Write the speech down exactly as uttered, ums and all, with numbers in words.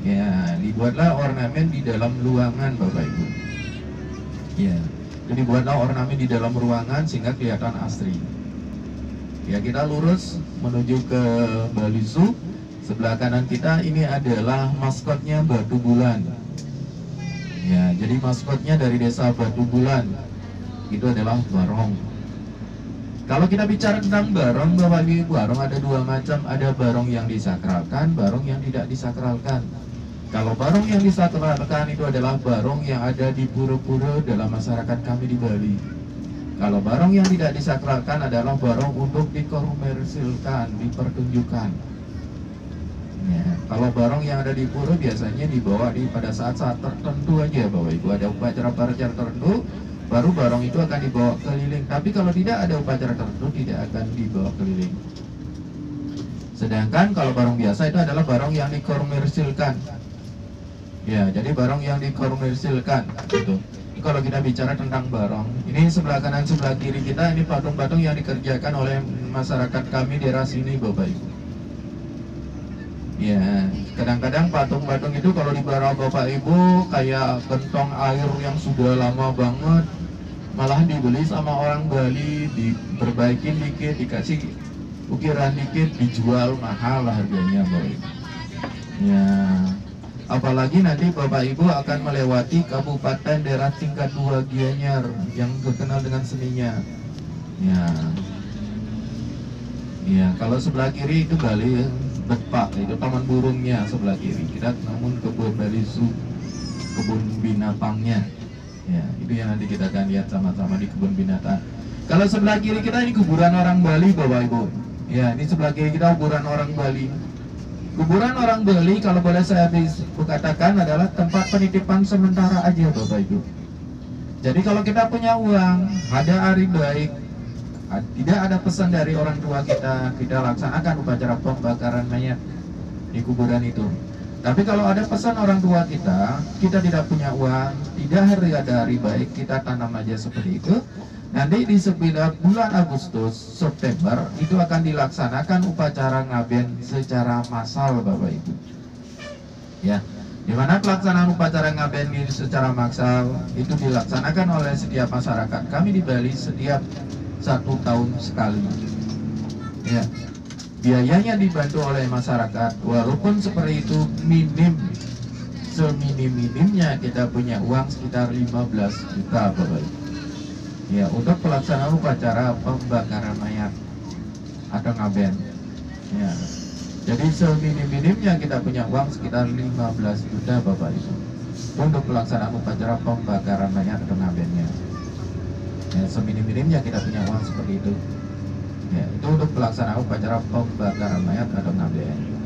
Ya, dibuatlah ornamen di dalam ruangan Bapak Ibu. Ya, jadi buatlah ornamen di dalam ruangan sehingga kelihatan asri. Ya, kita lurus menuju ke Bali Zoo. Sebelah kanan kita ini adalah maskotnya Batu Bulan. Ya, jadi maskotnya dari desa Batu Bulan itu adalah barong. Kalau kita bicara tentang barong, Bapak Ibu, barong ada dua macam, ada barong yang disakralkan, barong yang tidak disakralkan. Kalau barong yang disakralkan itu adalah barong yang ada di pura-pura dalam masyarakat kami di Bali. Kalau barong yang tidak disakralkan adalah barong untuk dikomersilkan, dipertunjukkan. Ya, kalau barong yang ada di pura biasanya dibawa di pada saat-saat tertentu aja Bapak Ibu. Ada upacara-upacara tertentu, baru barong itu akan dibawa keliling. Tapi kalau tidak ada upacara tertentu, tidak akan dibawa keliling. Sedangkan kalau barong biasa itu adalah barong yang dikomersilkan. Ya, jadi barong yang dikomersilkan gitu. Kalau kita bicara tentang barong, ini sebelah kanan sebelah kiri kita ini patung-patung yang dikerjakan oleh masyarakat kami di daerah sini Bapak Ibu. Ya, kadang-kadang patung-patung itu kalau di barang Bapak Ibu kayak gentong air yang sudah lama banget, malah dibeli sama orang Bali, diperbaikin dikit, dikasih ukiran dikit, dijual mahal lah harganya Bapak Ibu. Ya, apalagi nanti Bapak Ibu akan melewati kabupaten daerah tingkat dua Gianyar yang terkenal dengan seninya. Ya, ya kalau sebelah kiri itu Bali Bepak, itu taman burungnya sebelah kiri. Kita namun kebun Bali Zoo, kebun binatangnya. Ya, itu yang nanti kita akan lihat sama-sama di kebun binatang. Kalau sebelah kiri kita ini kuburan orang Bali Bapak Ibu. Ya, ini sebelah kiri kita kuburan orang Bali. Kuburan orang Bali kalau boleh saya katakan adalah tempat penitipan sementara aja Bapak Ibu. Jadi kalau kita punya uang, ada hari baik, tidak ada pesan dari orang tua kita, kita laksanakan upacara pembakaran mayat di kuburan itu. Tapi kalau ada pesan orang tua kita, kita tidak punya uang, tidak hari ada hari baik, kita tanam aja seperti itu. Nanti di sekitar bulan Agustus, September itu akan dilaksanakan upacara ngaben secara massal Bapak Ibu. Ya, di mana pelaksanaan upacara ngaben ini secara massal itu dilaksanakan oleh setiap masyarakat kami di Bali setiap satu tahun sekali. Ya, biayanya dibantu oleh masyarakat, walaupun seperti itu minim, seminim-minimnya kita punya uang sekitar lima belas juta Bapak Ibu. Ya, untuk pelaksanaan upacara pembakaran mayat atau ngaben. Ya, jadi seminim-minimnya kita punya uang sekitar lima belas juta Bapak Ibu untuk pelaksanaan upacara pembakaran mayat atau ngabennya. Ya, seminim-minimnya kita punya uang seperti itu. Ya, itu untuk pelaksanaan upacara pembakaran mayat atau ngaben.